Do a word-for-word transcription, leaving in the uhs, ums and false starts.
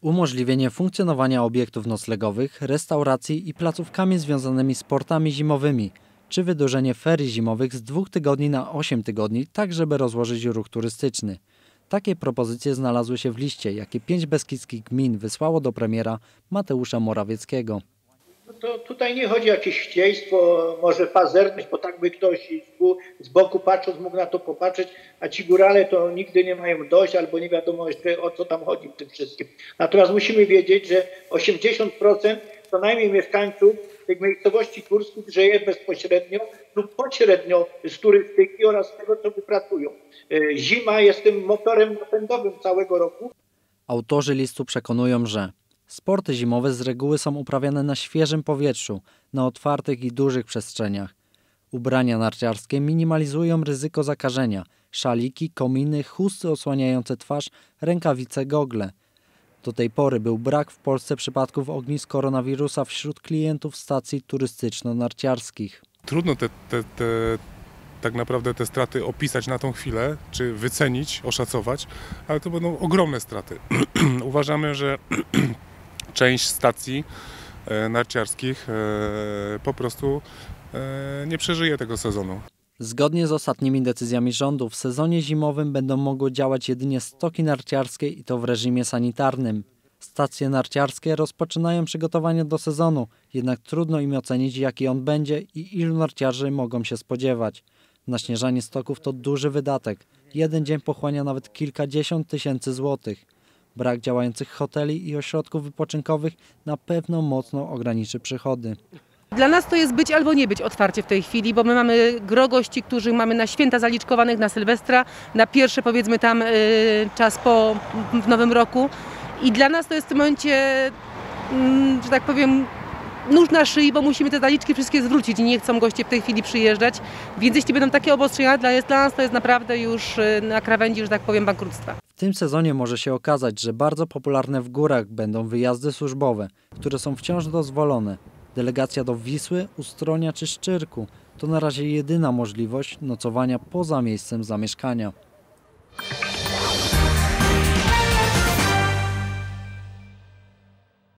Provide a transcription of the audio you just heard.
Umożliwienie funkcjonowania obiektów noclegowych, restauracji i placówkami związanymi z sportami zimowymi, czy wydłużenie ferii zimowych z dwóch tygodni na osiem tygodni, tak żeby rozłożyć ruch turystyczny. Takie propozycje znalazły się w liście, jakie pięć beskidzkich gmin wysłało do premiera Mateusza Morawieckiego. No to tutaj nie chodzi o jakieś chcieństwo, może pazerność, bo tak by ktoś z boku patrząc mógł na to popatrzeć, a ci górale to nigdy nie mają dość albo nie wiadomo jeszcze o co tam chodzi w tym wszystkim. Natomiast musimy wiedzieć, że osiemdziesiąt procent co najmniej mieszkańców tych miejscowości górskich żyje bezpośrednio lub pośrednio z turystyki oraz z tego, co wypracują. Zima jest tym motorem napędowym całego roku. Autorzy listu przekonują, że sporty zimowe z reguły są uprawiane na świeżym powietrzu, na otwartych i dużych przestrzeniach. Ubrania narciarskie minimalizują ryzyko zakażenia. Szaliki, kominy, chusty osłaniające twarz, rękawice, gogle. Do tej pory był brak w Polsce przypadków ognisk koronawirusa wśród klientów stacji turystyczno-narciarskich. Trudno te, te, te, tak naprawdę te straty opisać na tą chwilę, czy wycenić, oszacować, ale to będą ogromne straty. Uważamy, że część stacji narciarskich po prostu nie przeżyje tego sezonu. Zgodnie z ostatnimi decyzjami rządu w sezonie zimowym będą mogły działać jedynie stoki narciarskie i to w reżimie sanitarnym. Stacje narciarskie rozpoczynają przygotowania do sezonu, jednak trudno im ocenić, jaki on będzie i ilu narciarzy mogą się spodziewać. Naśnieżanie stoków to duży wydatek. Jeden dzień pochłania nawet kilkadziesiąt tysięcy złotych. Brak działających hoteli i ośrodków wypoczynkowych na pewno mocno ograniczy przychody. Dla nas to jest być albo nie być otwarcie w tej chwili, bo my mamy gro gości, którzy mamy na święta zaliczkowanych, na Sylwestra, na pierwszy powiedzmy tam y, czas po w Nowym Roku. I dla nas to jest w tym momencie, y, że tak powiem, nóż na szyi, bo musimy te zaliczki wszystkie zwrócić i nie chcą goście w tej chwili przyjeżdżać. Więc jeśli będą takie obostrzenia, dla, dla nas to jest naprawdę już y, na krawędzi, że tak powiem, bankructwa. W tym sezonie może się okazać, że bardzo popularne w górach będą wyjazdy służbowe, które są wciąż dozwolone. Delegacja do Wisły, Ustronia czy Szczyrku to na razie jedyna możliwość nocowania poza miejscem zamieszkania.